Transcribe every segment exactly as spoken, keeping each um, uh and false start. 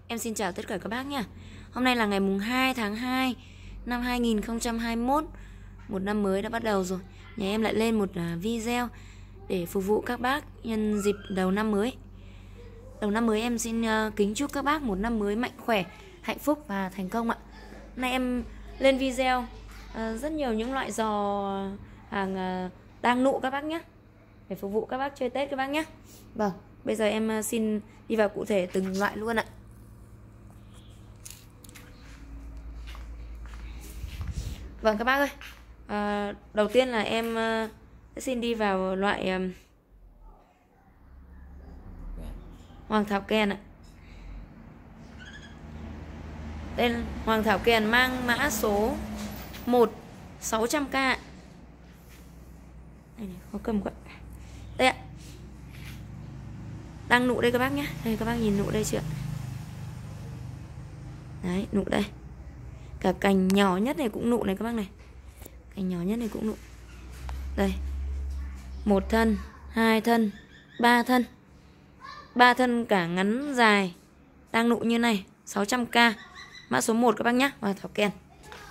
Em xin chào tất cả các bác nha. Hôm nay là ngày mùng hai tháng hai năm hai nghìn không trăm hai mươi mốt. Một năm mới đã bắt đầu rồi. Nhà em lại lên một video để phục vụ các bác nhân dịp đầu năm mới. Đầu năm mới em xin kính chúc các bác một năm mới mạnh khỏe, hạnh phúc và thành công ạ. Hôm nay em lên video rất nhiều những loại giò hàng đang nụ các bác nhé, để phục vụ các bác chơi Tết các bác nhé. Vâng, bây giờ em xin đi vào cụ thể từng loại luôn ạ. Vâng các bác ơi, à, đầu tiên là em uh, sẽ xin đi vào loại um, Hoàng Thảo Kèn ạ. Đây là Hoàng Thảo Kèn mang mã số một sáu trăm k. Đây này, có cầm quậy. Đây ạ. Đang nụ đây các bác nhé. Đây các bác nhìn nụ đây chưa? Đấy, nụ đây. Cả cành nhỏ nhất này cũng nụ này các bác này. Cành nhỏ nhất này cũng nụ. Đây. Một thân, hai thân, ba thân. Ba thân cả ngắn dài. Đang nụ như này, sáu trăm k. Mã số một các bác nhé, Hoàng Thảo Kèn.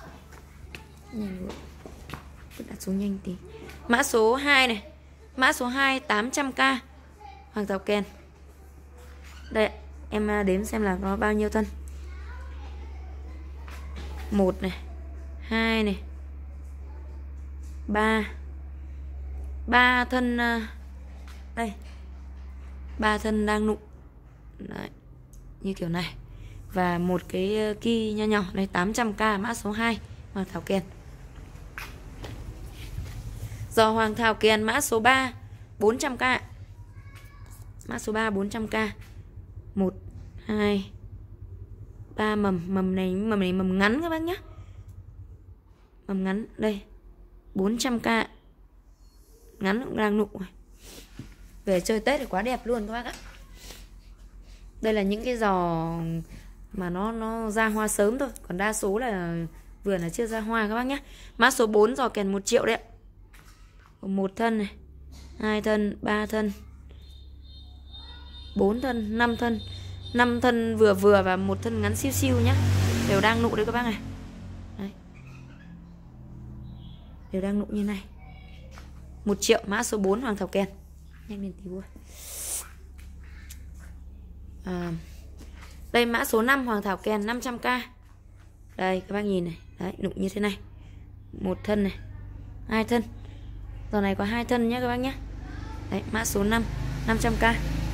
Cứ đặt xuống nhanh tí. Mã số hai này. Mã số hai tám trăm k. Hoàng Thảo Kèn. Đây, em đếm xem là có bao nhiêu thân. Một này, hai này, ba, ba thân. Đây, ba thân đang nụ. Đấy, như kiểu này. Và một cái ki nho nhỏ đây, tám trăm k, mã số hai, Hoàng Thảo Kèn. Giò Hoàng Thảo Kèn mã số ba, bốn trăm k. Mã số ba, bốn trăm k. Một, hai, ba mầm. Mầm này, mầm này mầm ngắn các bác nhé. Mầm ngắn, đây, bốn trăm k. Ngắn cũng đang nụ. Về chơi Tết thì quá đẹp luôn các bác ạ. Đây là những cái giò mà nó nó ra hoa sớm thôi, còn đa số là vườn là chưa ra hoa các bác nhé. Mã số bốn, giò kèn một triệu đấy ạ. Một thân này, hai thân, ba thân, bốn thân, năm thân. Năm thân vừa vừa và một thân ngắn siêu siêu nhé. Đều đang nụ đấy các bác này. Đấy. Đều đang nụ như này. Một triệu, mã số bốn, Hoàng Thảo Kèn. Nhanh lên tí vui. À, đây mã số năm, Hoàng Thảo Kèn, năm trăm k. Đây các bác nhìn này. Đấy, nụ như thế này. Một thân này, hai thân. Giò này có hai thân nhé các bác nhé. Đấy, mã số năm, năm trăm k.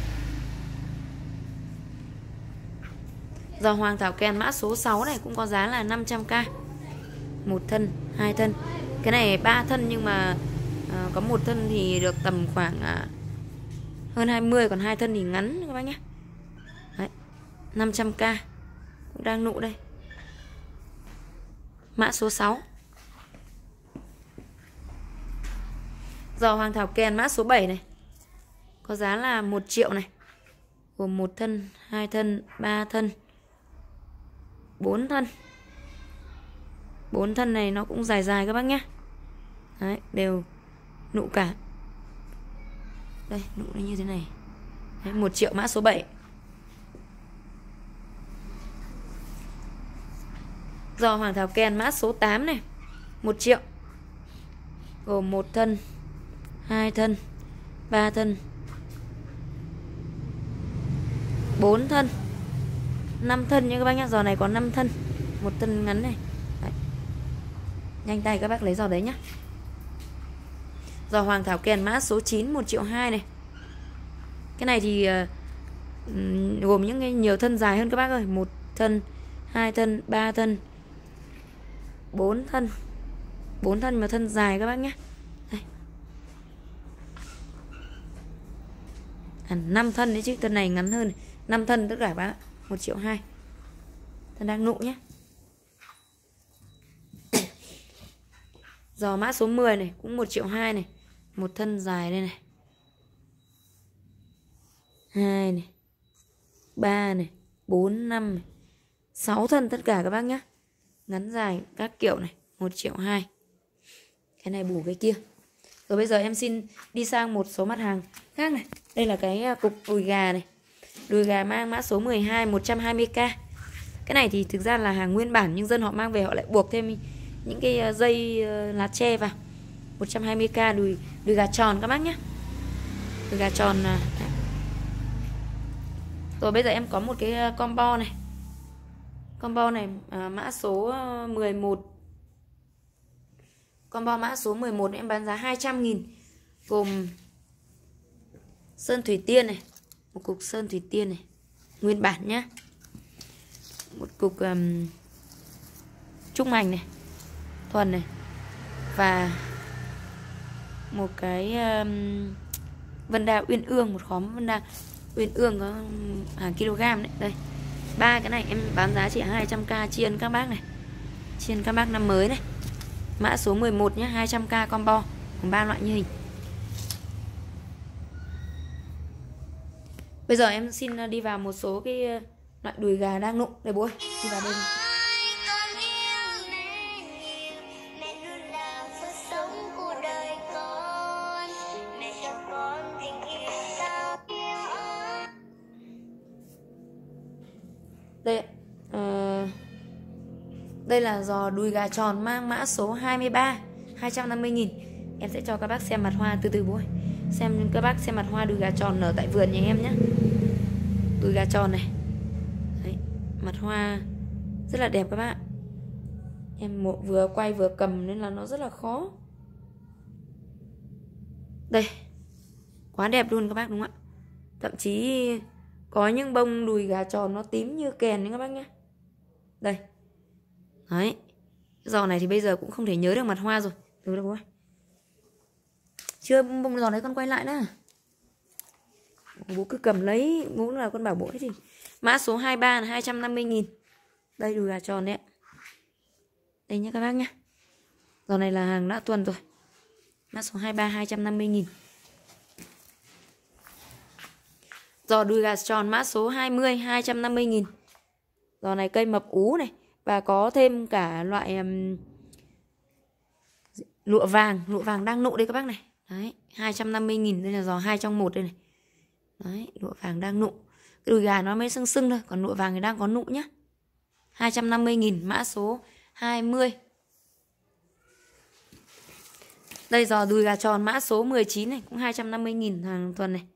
Giò Hoàng Thảo Kèn mã số sáu này cũng có giá là năm trăm k. Một thân, hai thân. Cái này ba thân nhưng mà à, có một thân thì được tầm khoảng à, hơn hai mươi, còn hai thân thì ngắn các bác nhé. Đấy, năm trăm k. Cũng đang nụ đây. Mã số sáu. Giò Hoàng Thảo Kèn mã số bảy này. Có giá là một triệu này. Gồm một thân, hai thân, ba thân, bốn thân. Bốn thân này nó cũng dài dài các bác nhé. Đấy, đều nụ cả. Đây, nụ nó như thế này. Đấy, một triệu, mã số bảy. Giò Hoàng Thảo Kèn mã số tám này. Một triệu. Gồm một thân, hai thân, ba thân, bốn thân, năm thân nha các bác nhé. Giò này có năm thân. Một thân ngắn này. Đấy. Nhanh tay các bác lấy giò đấy nhé. Giò Hoàng Thảo Kèn mã số chín, một triệu hai này. Cái này thì uh, gồm những cái nhiều thân dài hơn các bác ơi. Một thân, hai thân, ba thân, bốn thân. Bốn thân mà thân dài các bác nhé. Đây. À, năm thân đấy chứ, thân này ngắn hơn. Năm thân tất cả các bác ạ. Một triệu hai. Thân đang nụ nhé. Giò mã số mười này cũng một triệu hai này. Một thân dài đây này. Hai này, ba này, bốn, năm này. Sáu thân tất cả các bác nhé. Ngắn dài các kiểu này, một triệu hai. Cái này bù cái kia. Rồi bây giờ em xin đi sang một số mặt hàng khác này. Đây là cái cục đùi gà này. Đùi gà mang mã số mười hai một trăm hai mươi k. Cái này thì thực ra là hàng nguyên bản nhưng dân họ mang về họ lại buộc thêm những cái dây lá tre vào. một trăm hai mươi k đùi đùi gà tròn các bác nhé. Đùi gà tròn. Rồi bây giờ em có một cái combo này. Combo này à, mã số mười một. Combo mã số mười một em bán giá hai trăm nghìn. Gồm sơn thủy tiên này, một cục sơn thủy tiên này, nguyên bản nhá. Một cục um, trúc mành này, thuần này. Và một cái um, vân đa uyên ương, một khóm vân đa uyên ương có hàng kg đấy. Đây. Ba cái này em bán giá chỉ hai trăm k chiên các bác này. Chiên các bác năm mới này. Mã số mười một nhé, hai trăm k combo, cùng ba loại như hình. Bây giờ em xin đi vào một số cái loại đùi gà đang nụng. Đây bố ơi, đi vào đây. Đây uh, đây là giò đùi gà tròn mang mã số hai mươi ba, hai trăm năm mươi nghìn. Em sẽ cho các bác xem mặt hoa từ từ bố ơi. Xem các bác xem mặt hoa đùi gà tròn nở tại vườn nhà em nhé. Đùi gà tròn này. Đấy, mặt hoa rất là đẹp các bạn. Em một vừa quay vừa cầm nên là nó rất là khó. Đây. Quá đẹp luôn các bác đúng không ạ? Thậm chí có những bông đùi gà tròn nó tím như kèn đấy các bác nhé. Đây. Đấy. Cái giò này thì bây giờ cũng không thể nhớ được mặt hoa rồi. Từ đâu ơi. Chưa bông giò đấy con quay lại nữa. Bố cứ cầm lấy. Bố là con bảo bố cái gì. Mã số hai mươi ba là hai trăm năm mươi nghìn. Đây đùi gà tròn đấy. Đây nhé các bác nhé. Giò này là hàng đã tuần rồi. Mã số hai mươi ba hai trăm năm mươi nghìn. Giò đùi gà tròn mã số hai mươi hai trăm năm mươi nghìn. Giò này cây mập ú này. Và có thêm cả loại um, lụa vàng. Lụa vàng đang nụ đây các bác này. Đấy, hai trăm năm mươi nghìn. Đây là giò hai trong một đây này. Đấy, lụa vàng đang nụ. Cái đùi gà nó mới sưng sưng thôi. Còn lụa vàng thì đang có nụ nhá. hai trăm năm mươi nghìn. Mã số hai mươi. Đây giò đùi gà tròn mã số mười chín này. Cũng hai trăm năm mươi nghìn hàng tuần này.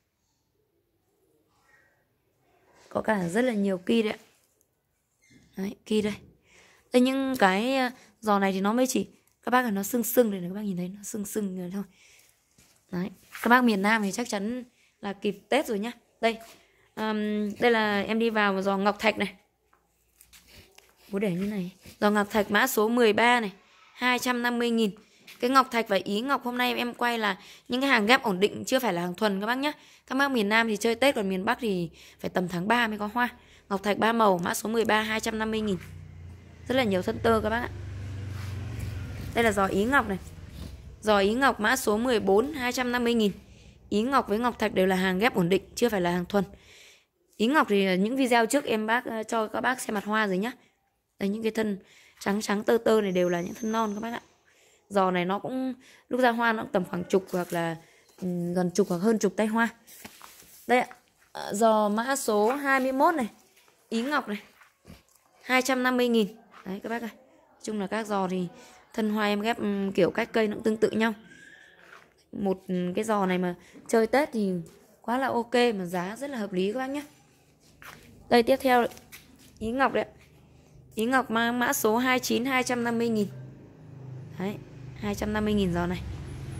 Có cả rất là nhiều ki đấy ạ. Đấy, ki đây. Đây những cái giò này thì nó mới chỉ các bác là nó sưng sưng này, các bác nhìn thấy nó sưng sưng rồi thôi. Đấy, các bác miền Nam thì chắc chắn là kịp Tết rồi nhá. Đây. Um, đây là em đi vào giò ngọc thạch này. Bố để như này. Giò ngọc thạch mã số mười ba này, hai trăm năm mươi nghìn. Cái ngọc thạch và ý ngọc hôm nay em quay là những cái hàng ghép ổn định, chưa phải là hàng thuần các bác nhé. Các bác miền Nam thì chơi Tết, còn miền Bắc thì phải tầm tháng ba mới có hoa. Ngọc thạch ba màu mã số mười ba hai trăm năm mươi nghìn. Rất là nhiều thân tơ các bác ạ. Đây là giò ý ngọc này. Giò ý ngọc mã số mười bốn hai trăm năm mươi nghìn. Ý ngọc với ngọc thạch đều là hàng ghép ổn định, chưa phải là hàng thuần. Ý ngọc thì những video trước em bác cho các bác xem mặt hoa rồi nhá. Đây những cái thân trắng trắng tơ tơ này đều là những thân non các bác ạ. Giò này nó cũng lúc ra hoa nó cũng tầm khoảng chục hoặc là um, gần chục hoặc hơn chục tay hoa. Đây ạ. Giò mã số hai mươi mốt này. Ý ngọc này. hai trăm năm mươi nghìn. Đấy các bác ơi. Nói chung là các giò thì thân hoa em ghép um, kiểu cách cây nó cũng tương tự nhau. Một um, cái giò này mà chơi Tết thì quá là ok, mà giá rất là hợp lý các bác nhé. Đây tiếp theo ý ngọc đấy. Ý ngọc mang mã số hai mươi chín hai trăm năm mươi nghìn. Đấy, hai trăm năm mươi nghìn giò này.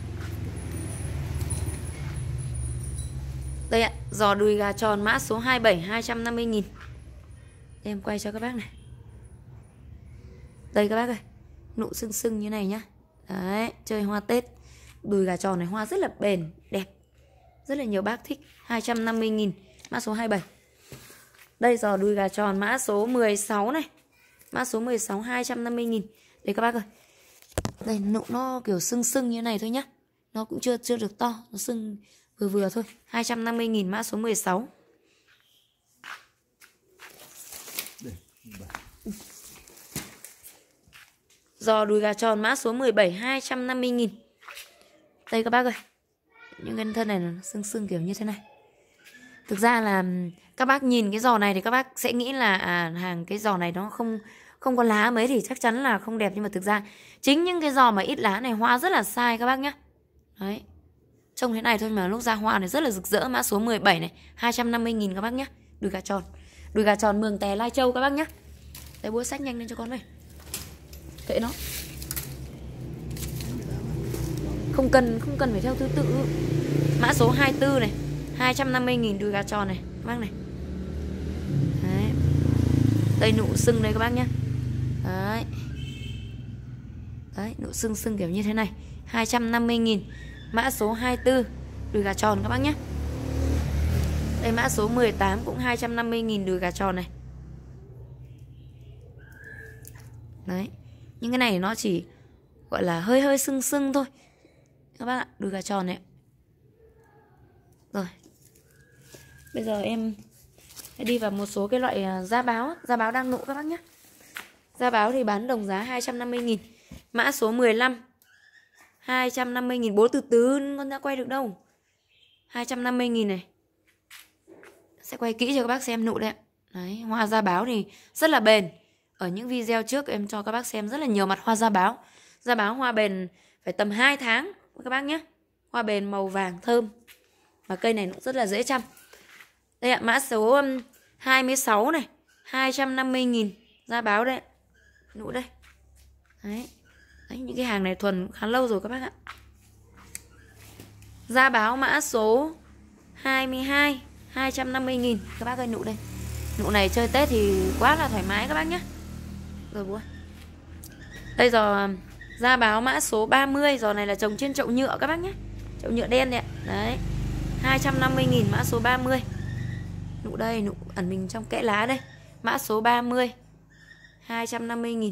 Đây ạ, giò đùi gà tròn mã số hai mươi bảy hai trăm năm mươi nghìn. Đây, em quay cho các bác này. Đây các bác ơi, nụ sưng sưng như này nhá. Đấy, chơi hoa Tết. Đùi gà tròn này hoa rất là bền, đẹp. Rất là nhiều bác thích. Hai trăm năm mươi nghìn, mã số hai mươi bảy. Đây giò đùi gà tròn mã số mười sáu này. Mã số mười sáu hai trăm năm mươi nghìn. Đây các bác ơi. Đây nụ nó kiểu sưng sưng như này thôi nhá. Nó cũng chưa chưa được to, nó sưng vừa vừa thôi. Hai trăm năm mươi nghìn mã số mười sáu. Giò đùi gà tròn mã số mười bảy hai trăm năm mươi nghìn. Đây các bác ơi. Những cái thân này nó sưng sưng kiểu như thế này. Thực ra là các bác nhìn cái giò này thì các bác sẽ nghĩ là à, hàng cái giò này nó không không có lá mấy thì chắc chắn là không đẹp, nhưng mà thực ra chính những cái giò mà ít lá này hoa rất là sai các bác nhá. Đấy. Trông thế này thôi mà lúc ra hoa này rất là rực rỡ. Mã số mười bảy này, hai trăm năm mươi nghìn các bác nhá. Đùi gà tròn. Đùi gà tròn Mường Tè Lai Châu các bác nhá. Đấy, búa sách nhanh lên cho con này. Kệ nó. Không cần không cần phải theo thứ tự. Mã số hai mươi tư này, hai trăm năm mươi nghìn đùi gà tròn này các bác này. Đấy. Đây nụ sưng đây các bác nhá. Đấy. Đấy, nụ sưng sưng kiểu như thế này, hai trăm năm mươi nghìn. Mã số hai mươi tư đùi gà tròn các bác nhé. Đây mã số mười tám cũng hai trăm năm mươi nghìn đùi gà tròn này. Đấy. Nhưng cái này nó chỉ gọi là hơi hơi sưng sưng thôi các bác ạ, đùi gà tròn này. Rồi. Bây giờ em sẽ đi vào một số cái loại da báo. Da báo đang nụ các bác nhé. Da báo thì bán đồng giá hai trăm năm mươi nghìn. Mã số mười lăm hai trăm năm mươi nghìn. Bố từ từ, con đã quay được đâu. Hai trăm năm mươi nghìn này. Sẽ quay kỹ cho các bác xem nụ đấy. Đấy, hoa da báo thì rất là bền. Ở những video trước em cho các bác xem rất là nhiều mặt hoa da báo. Da báo hoa bền phải tầm hai tháng các bác nhé. Hoa bền màu vàng thơm. Và cây này cũng rất là dễ chăm. Đây ạ, mã số hai mươi sáu này, hai trăm năm mươi nghìn. Da báo đây. Nụ đây. Đấy. Đấy, những cái hàng này thuần khá lâu rồi các bác ạ. Da báo mã số hai mươi hai, hai trăm năm mươi nghìn. Các bác ơi, nụ đây. Nụ này chơi Tết thì quá là thoải mái các bác nhé. Rồi bố. Đây giò da báo mã số ba mươi. Giò này là trồng trên chậu nhựa các bác nhé. Chậu nhựa đen đấy ạ. Đấy, hai trăm năm mươi nghìn mã số ba mươi. Nụ đây, nụ ẩn mình trong kẽ lá đây. Mã số ba mươi, hai trăm năm mươi nghìn.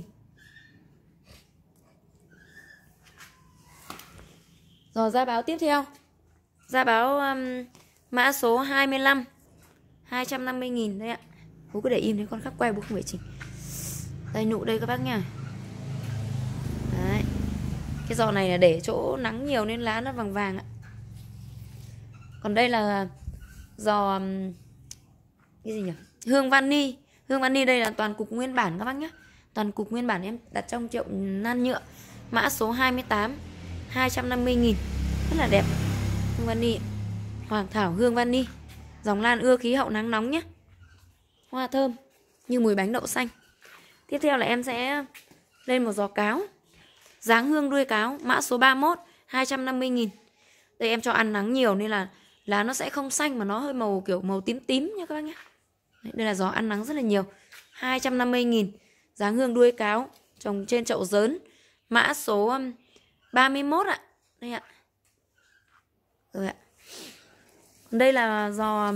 Rồi da báo tiếp theo. Da báo um, mã số hai mươi lăm, hai trăm năm mươi nghìn đây ạ. Bố cứ để im đấy, con khắc quay bố không phải chỉnh. Đây nụ đây các bác nha. Đấy. Cái giò này là để chỗ nắng nhiều nên lá nó vàng vàng ạ. Còn đây là giò um, cái gì nhỉ? Hương vani. Hương vani đây là toàn cục nguyên bản các bác nhé. Toàn cục nguyên bản em đặt trong chậu nan nhựa. Mã số hai mươi tám, hai trăm năm mươi nghìn. Rất là đẹp. Hương vani, hoàng thảo hương vani. Dòng lan ưa khí hậu nắng nóng nhé. Hoa thơm như mùi bánh đậu xanh. Tiếp theo là em sẽ lên một giò cáo. Dáng hương đuôi cáo. Mã số ba mươi mốt, hai trăm năm mươi nghìn. Đây em cho ăn nắng nhiều nên là lá nó sẽ không xanh mà nó hơi màu kiểu màu tím tím nha các bác nhé. Đây là giò ăn nắng rất là nhiều. Hai trăm năm mươi nghìn. Dáng hương đuôi cáo, trồng trên chậu dớn. Mã số ba mươi mốt ạ. Đây ạ. Rồi ạ. Đây là giò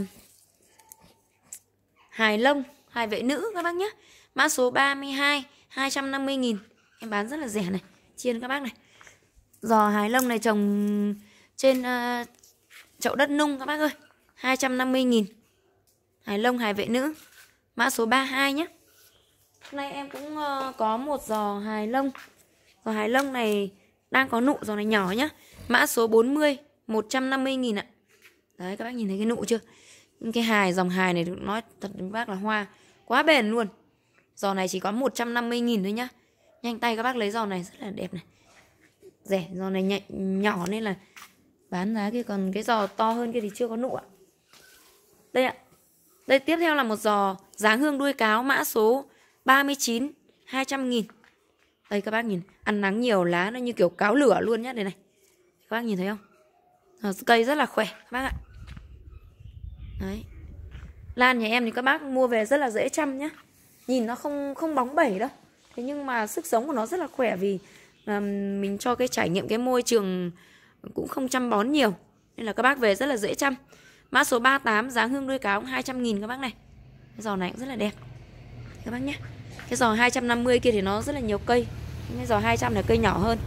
hài lông, hài vệ nữ các bác nhé. Mã số ba mươi hai, hai trăm năm mươi nghìn. Em bán rất là rẻ này, chiên các bác này. Giò hài lông này trồng trên uh, chậu đất nung các bác ơi. Hai trăm năm mươi nghìn. Hài lông hài vệ nữ. Mã số ba mươi hai nhé. Hôm nay em cũng uh, có một giò hài lông. Giò hài lông này đang có nụ, giò này nhỏ nhá. Mã số bốn mươi, một trăm năm mươi nghìn ạ. Đấy, các bác nhìn thấy cái nụ chưa? Cái hài, dòng hài này nói thật với bác là hoa quá bền luôn. Giò này chỉ có một trăm năm mươi nghìn thôi nhá. Nhanh tay các bác lấy giò này rất là đẹp này. Rẻ, giò này nhạy, nhỏ nên là bán giá kia, còn cái giò to hơn kia thì chưa có nụ ạ. Đây ạ. Đây tiếp theo là một giò dáng hương đuôi cáo. Mã số ba mươi chín, hai trăm nghìn. Đây các bác nhìn, ăn nắng nhiều lá nó như kiểu cáo lửa luôn nhá. Đây này. Các bác nhìn thấy không? Rồi, cây rất là khỏe các bác ạ. Đấy. Lan nhà em thì các bác mua về rất là dễ chăm nhá. Nhìn nó không không bóng bẩy đâu. Thế nhưng mà sức sống của nó rất là khỏe vì à, mình cho cái trải nghiệm cái môi trường cũng không chăm bón nhiều. Nên là các bác về rất là dễ chăm. Mã số ba mươi tám, dáng hương đuôi cáo hai trăm nghìn các bác này. Cái giò này cũng rất là đẹp các bác nhé. Cái giò hai trăm năm mươi kia thì nó rất là nhiều cây. Cái giò hai trăm là cây nhỏ hơn.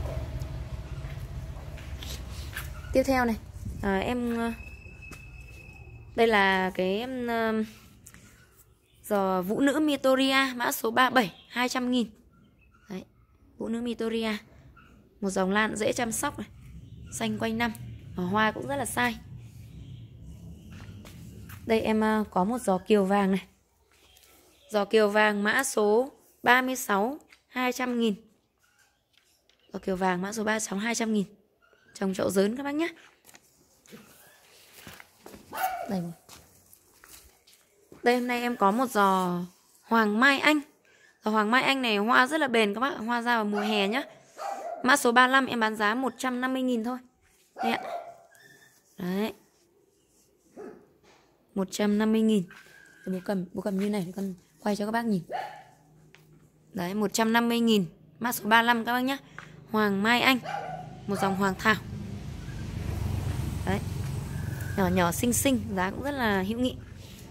Tiếp theo này à, em đây là cái uh, giò vũ nữ Mitoria. Mã số ba mươi bảy, hai trăm nghìn. Đấy, vũ nữ Mitoria. Một dòng lan dễ chăm sóc này, xanh quanh năm. Và hoa cũng rất là sai. Đây em có một giò kiều vàng này. Giò kiều vàng mã số ba mươi sáu, hai trăm nghìn. Giò kiều vàng mã số ba mươi sáu, hai trăm nghìn. Trồng chậu dớn các bác nhé. Đây. Đây hôm nay em có một giò Hoàng Mai Anh. Giò Hoàng Mai Anh này hoa rất là bền các bác, hoa ra vào mùa hè nhá. Mã số ba mươi lăm em bán giá một trăm năm mươi nghìn thôi. Đây ạ. Đấy. một trăm năm mươi nghìn. Bố cầm, bố cầm như này để con quay cho các bác nhìn. Đấy, một trăm năm mươi nghìn. Mã số ba mươi lăm các bác nhé. Hoàng Mai Anh. Một dòng hoàng thảo. Đấy. Nhỏ nhỏ xinh xinh, giá cũng rất là hữu nghị.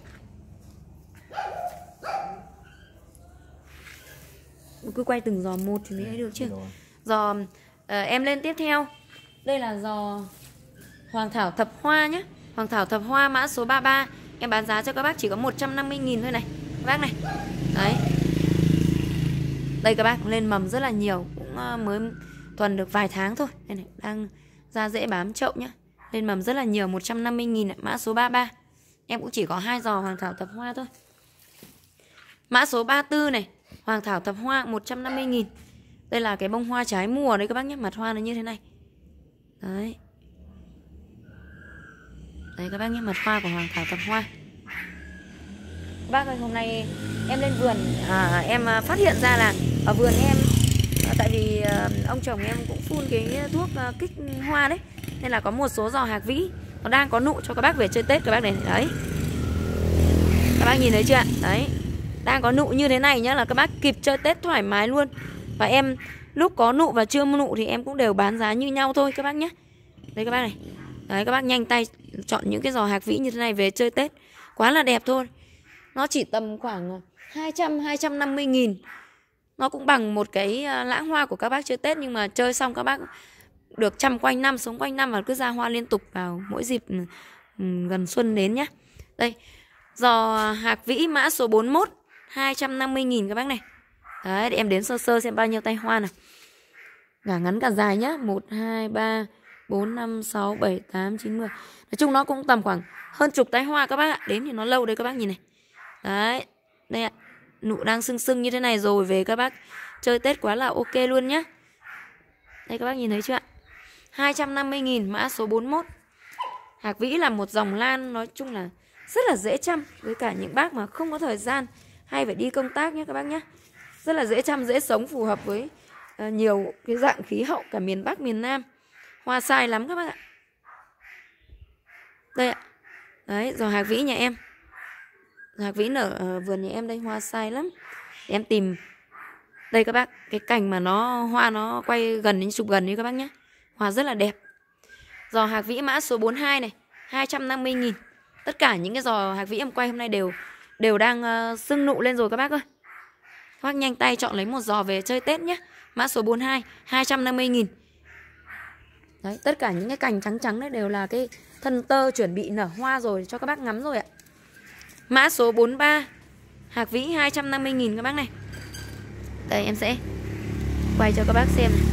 Cứ quay từng giò một thì mới ấy được chứ. Giò uh, em lên tiếp theo. Đây là giò hoàng thảo thập hoa nhé. Hoàng thảo thập hoa mã số ba mươi ba. Em bán giá cho các bác chỉ có một trăm năm mươi nghìn thôi này. Các bác này. Đấy. Đây các bác lên mầm rất là nhiều. Cũng uh, mới tuần được vài tháng thôi. Đây này, đang ra dễ bám chậu nhá. Lên mầm rất là nhiều, một trăm năm mươi nghìn. Mã số ba mươi ba. Em cũng chỉ có hai giò hoàng thảo thập hoa thôi. Mã số ba mươi tư này. Hoàng thảo thập hoa một trăm năm mươi nghìn. Đây là cái bông hoa trái mùa đấy các bác nhé. Mặt hoa nó như thế này. Đấy. Đấy các bác nhé, mặt hoa của hoàng thảo thập hoa. Các bác ơi, hôm nay em lên vườn à, em phát hiện ra là ở vườn em à, tại vì à, ông chồng em cũng phun cái thuốc à, kích hoa đấy, nên là có một số giò hạc vĩ nó đang có nụ cho các bác về chơi Tết các bác này. Đấy. Các bác nhìn thấy chưa ạ? Đấy. Đang có nụ như thế này nhá, là các bác kịp chơi Tết thoải mái luôn. Và em lúc có nụ và chưa nụ thì em cũng đều bán giá như nhau thôi các bác nhé. Đấy các bác này. Đấy các bác nhanh tay chọn những cái giò hạc vĩ như thế này về chơi Tết. Quá là đẹp thôi. Nó chỉ tầm khoảng hai trăm, hai trăm năm mươi nghìn. Nó cũng bằng một cái lãng hoa của các bác chơi Tết. Nhưng mà chơi xong các bác được chăm quanh năm, sống quanh năm và cứ ra hoa liên tục vào mỗi dịp gần xuân đến nhé. Đây. Giò hạc vĩ mã số bốn mươi mốt, hai trăm năm mươi nghìn các bác này. Đấy, để em đến sơ sơ xem bao nhiêu tay hoa nào. Cả ngắn cả dài nhá. một, hai, ba, bốn, năm, sáu, bảy, tám, chín, mười. Nói chung nó cũng tầm khoảng hơn chục tay hoa các bác ạ. Đến thì nó lâu đấy các bác nhìn này. Đấy. Đây ạ. Nụ đang sưng sưng như thế này rồi. Về các bác chơi Tết quá là ok luôn nhá. Đây các bác nhìn thấy chưa ạ? hai trăm năm mươi nghìn mã số bốn mươi mốt. Hạc vĩ là một dòng lan nói chung là rất là dễ chăm. Với cả những bác mà không có thời gian hay phải đi công tác nhé các bác nhé. Rất là dễ chăm, dễ sống, phù hợp với uh, nhiều cái dạng khí hậu cả miền Bắc, miền Nam. Hoa sai lắm các bác ạ. Đây ạ. Đấy, giò hạc vĩ nhà em. Giò hạc vĩ nở uh, vườn nhà em đây, hoa sai lắm. Để em tìm. Đây các bác, cái cành mà nó hoa nó quay gần đến chụp gần đi các bác nhé. Hoa rất là đẹp. Giò hạc vĩ mã số bốn mươi hai này, hai trăm năm mươi nghìn. Tất cả những cái giò hạc vĩ em quay hôm nay đều đều đang uh, sưng nụ lên rồi các bác ơi. Các bác nhanh tay chọn lấy một giò về chơi Tết nhé. Mã số bốn mươi hai, hai trăm năm mươi nghìn. Đấy, tất cả những cái cành trắng trắng đấy đều là cái thân tơ chuẩn bị nở hoa rồi cho các bác ngắm rồi ạ. Mã số bốn mươi ba, hạc vĩ hai trăm năm mươi nghìn các bác này. Đây em sẽ quay cho các bác xem này.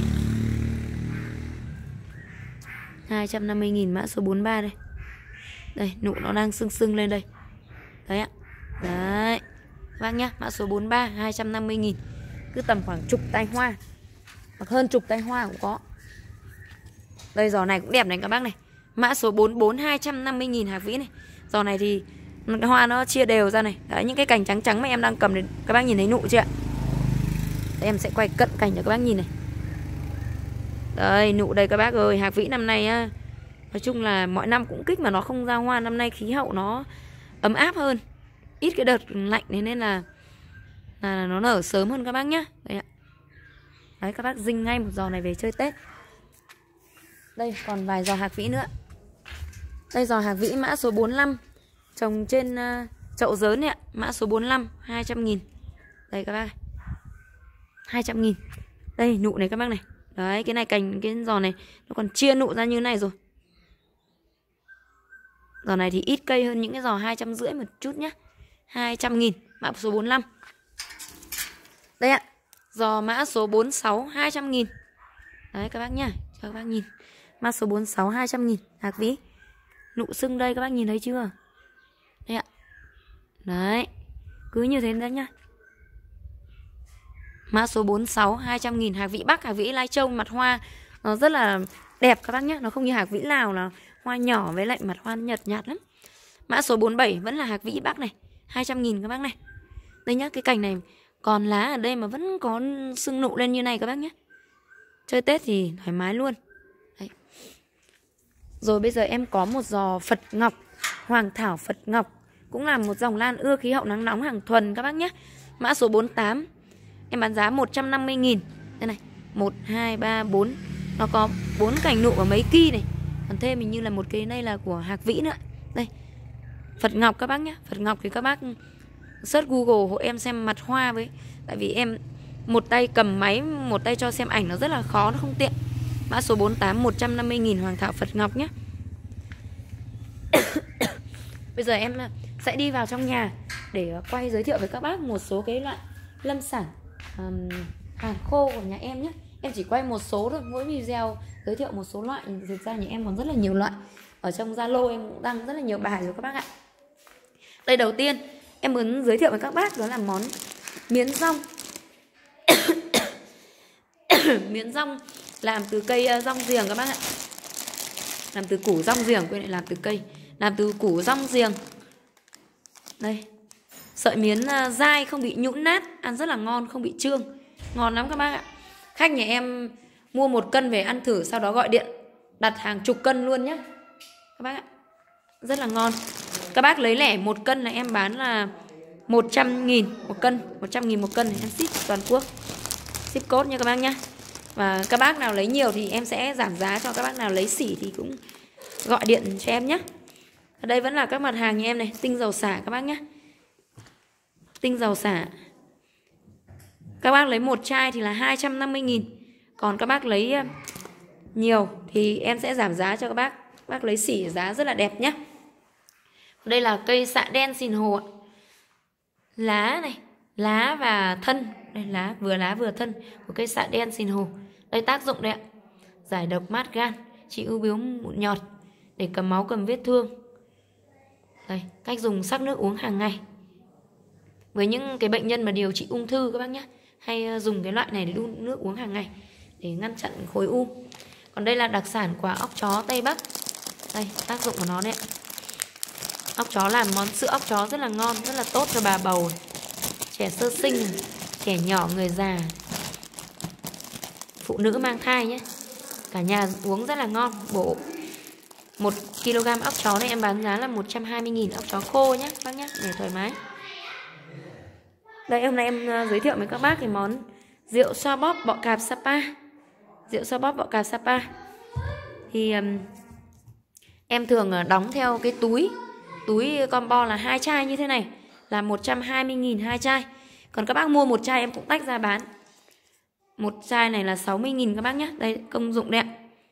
hai trăm năm mươi nghìn mã số bốn mươi ba đây. Đây, nụ nó đang sưng sưng lên đây. Đấy ạ. Đấy. Các bác nhá, mã số bốn mươi ba, hai trăm năm mươi nghìn. Cứ tầm khoảng chục tay hoa. Hoặc hơn chục tay hoa cũng có. Đây giò này cũng đẹp này các bác này. Mã số bốn mươi bốn, hai trăm năm mươi nghìn hạc vĩ này. Giò này thì cái hoa nó chia đều ra này. Đấy, những cái cành trắng trắng mà em đang cầm đến, các bác nhìn thấy nụ chưa ạ? Đây, em sẽ quay cận cảnh cho các bác nhìn này. Đây, nụ đây các bác ơi. Hạc vĩ năm nay á, nói chung là mọi năm cũng kích mà nó không ra hoa. Năm nay khí hậu nó ấm áp hơn, ít cái đợt lạnh nên là là nó nở sớm hơn các bác nhá. Đấy ạ. Đấy, các bác dinh ngay một giò này về chơi Tết. Đây còn vài giò hạc vĩ nữa. Đây giò hạc vĩ mã số bốn mươi lăm, trồng trên uh, chậu dớn này ạ. Mã số bốn mươi lăm, hai trăm nghìn. Đây các bác, hai trăm nghìn. Đây nụ này các bác này. Đấy, cái này cành cái giò này nó còn chia nụ ra như này rồi. Giò này thì ít cây hơn những cái giò hai trăm rưỡi một chút nhá. Hai trăm nghìn, mã số bốn mươi lăm. Đây ạ. Giò mã số bốn mươi sáu, hai trăm nghìn. Đấy các bác nhá, cho các bác nhìn. Mã số bốn mươi sáu, hai trăm nghìn, hạc vĩ. Nụ sưng đây các bác nhìn thấy chưa? Đấy, cứ như thế đấy nhá. Mã số bốn mươi sáu hai trăm nghìn, hạc vĩ Bắc, hạc vĩ Lai Châu, mặt hoa nó rất là đẹp các bác nhé. Nó không như hạc vĩ Lào là hoa nhỏ với lại mặt hoa nhợt nhạt lắm. Mã số bốn mươi bảy vẫn là hạc vĩ Bắc này, hai trăm nghìn các bác này. Đây nhá, cái cành này còn lá ở đây mà vẫn có sưng nụ lên như này các bác nhé. Chơi Tết thì thoải mái luôn. Đấy. Rồi bây giờ em có một giò Phật Ngọc, Hoàng Thảo Phật Ngọc, cũng là một dòng lan ưa khí hậu nắng nóng hàng thuần các bác nhé. Mã số bốn mươi tám, em bán giá một trăm năm mươi nghìn. Đây này, một, hai, ba, bốn. Nó có bốn cành nụ và mấy ki này. Còn thêm mình như là một cái này là của hạc vĩ nữa. Đây, Phật Ngọc các bác nhé. Phật Ngọc thì các bác search Google hộ em xem mặt hoa với. Tại vì em một tay cầm máy, một tay cho xem ảnh nó rất là khó, nó không tiện. Mã số bốn mươi tám, một trăm năm mươi nghìn, Hoàng Thảo Phật Ngọc nhé. Bây giờ em sẽ đi vào trong nhà để quay giới thiệu với các bác một số cái loại lâm sản um, hàng khô của nhà em nhé. Em chỉ quay một số thôi, mỗi video giới thiệu một số loại. Thực ra nhà em còn rất là nhiều loại. Ở trong Zalo em cũng đăng rất là nhiều bài rồi các bác ạ. Đây, đầu tiên em muốn giới thiệu với các bác đó là món miến rong. Miến rong làm từ cây rong giềng các bác ạ. Làm từ củ rong giềng, quên lại làm từ cây. Làm từ củ rong giềng. Đây, sợi miến dai không bị nhũn nát, ăn rất là ngon, không bị trương. Ngon lắm các bác ạ. Khách nhà em mua một cân về ăn thử, sau đó gọi điện đặt hàng chục cân luôn nhé các bác ạ. Rất là ngon. Các bác lấy lẻ một cân là em bán là một trăm nghìn một cân. Một trăm nghìn một cân em ship toàn quốc. Ship code nha các bác nhé. Và các bác nào lấy nhiều thì em sẽ giảm giá cho. Các bác nào lấy xỉ thì cũng gọi điện cho em nhé. Ở đây vẫn là các mặt hàng nhà em này. Tinh dầu xả các bác nhé. Tinh dầu xả, các bác lấy một chai thì là hai trăm năm mươi nghìn. Còn các bác lấy nhiều thì em sẽ giảm giá cho các bác. Các bác lấy xỉ giá rất là đẹp nhé. Đây là cây xạ đen xìn hồ. Lá này, lá và thân. Đây, lá vừa lá vừa thân của cây xạ đen xìn hồ. Đây, tác dụng đây ạ. Giải độc mát gan, trị ưu biếu mụn nhọt, để cầm máu cầm vết thương. Đây, cách dùng: sắc nước uống hàng ngày. Với những cái bệnh nhân mà điều trị ung thư các bác nhé, hay dùng cái loại này để đun nước uống hàng ngày để ngăn chặn khối u. Còn đây là đặc sản quả óc chó Tây Bắc. Đây, tác dụng của nó đấy ạ. Óc chó làm món sữa óc chó rất là ngon, rất là tốt cho bà bầu, trẻ sơ sinh, trẻ nhỏ, người già, phụ nữ mang thai nhé. Cả nhà uống rất là ngon, bổ. Một ki lô gam óc chó này em bán giá là một trăm hai mươi nghìn, óc chó khô nhé bác nhé, để thoải mái. Đây, hôm nay em giới thiệu với các bác cái món rượu xoa bóp bọ cạp Sapa. Rượu xoa bóp bọ cạp Sapa thì um, em thường đóng theo cái túi. Túi combo là hai chai như thế này là một trăm hai mươi nghìn hai chai. Còn các bác mua một chai em cũng tách ra bán. Một chai này là sáu mươi nghìn các bác nhé. Đây, công dụng đây ạ.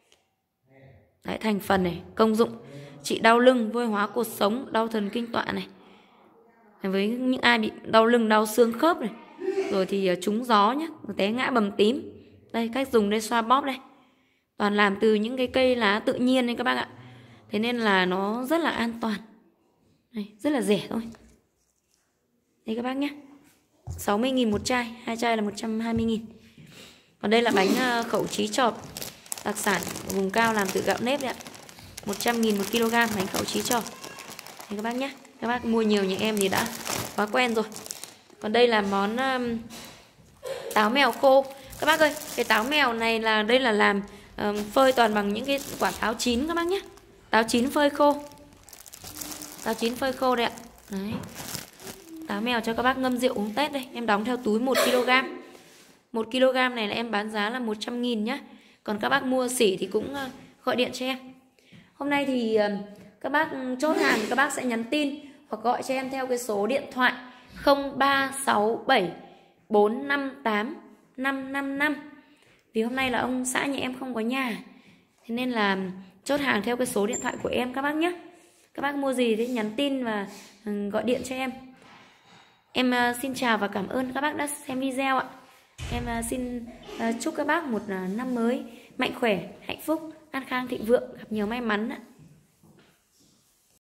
Đấy, thành phần này, công dụng trị đau lưng, vôi hóa cột sống, đau thần kinh tọa này. Với những ai bị đau lưng, đau xương khớp này, rồi thì trúng gió nhé, té ngã bầm tím. Đây, cách dùng đây, xoa bóp đây. Toàn làm từ những cái cây lá tự nhiên đấy các bác ạ. Thế nên là nó rất là an toàn. Đây, rất là rẻ thôi. Đây các bác nhé, sáu mươi nghìn một chai, hai chai là một trăm hai mươi nghìn. Còn đây là bánh khẩu trí chọp, đặc sản vùng cao làm từ gạo nếp đấy ạ. một trăm nghìn một ki lô gam bánh khẩu trí chọp. Đây các bác nhé, các bác mua nhiều nhà em thì đã quá quen rồi. Còn đây là món um, táo mèo khô. Các bác ơi, cái táo mèo này là đây là làm um, phơi toàn bằng những cái quả táo chín các bác nhé. Táo chín phơi khô. Táo chín phơi khô đây ạ. Đấy. Táo mèo cho các bác ngâm rượu uống Tết đây. Em đóng theo túi một ki lô gam. một ki lô gam này là em bán giá là một trăm nghìn nhá. Còn các bác mua xỉ thì cũng uh, gọi điện cho em. Hôm nay thì uh, các bác chốt hàng thì các bác sẽ nhắn tin hoặc gọi cho em theo cái số điện thoại không ba sáu bảy bốn năm tám năm năm năm. Vì hôm nay là ông xã nhà em không có nhà, thế nên là chốt hàng theo cái số điện thoại của em các bác nhé. Các bác mua gì thì nhắn tin và gọi điện cho em. Em xin chào và cảm ơn các bác đã xem video ạ. Em xin chúc các bác một năm mới mạnh khỏe, hạnh phúc, an khang thịnh vượng, gặp nhiều may mắn ạ.